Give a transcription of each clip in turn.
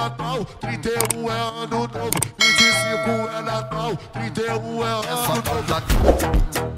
Natal, 31 é ano novo, 25 é Natal, 31 é ano novo.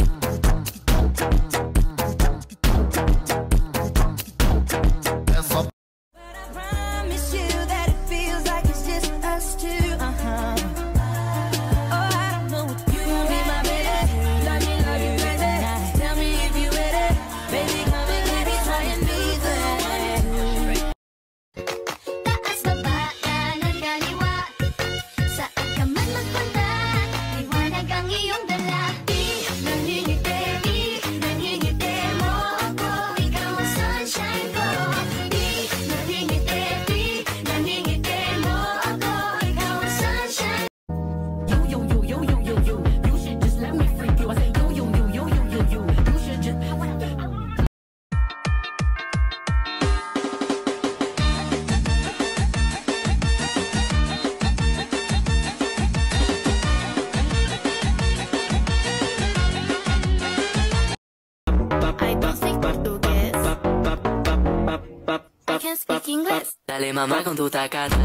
Speak English. Dale mamá con tu tacata.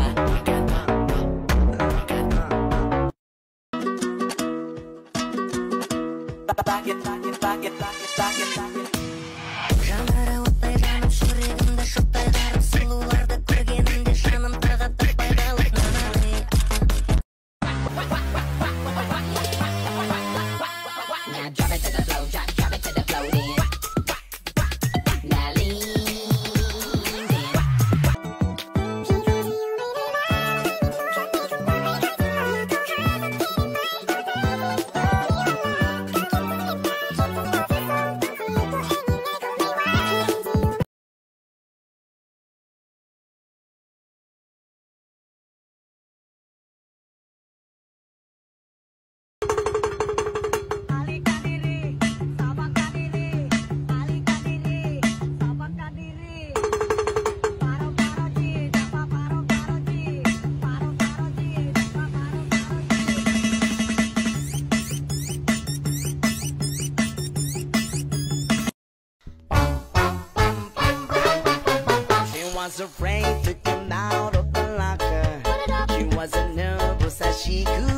Was afraid to come out of the locker. She wasn't nervous as she could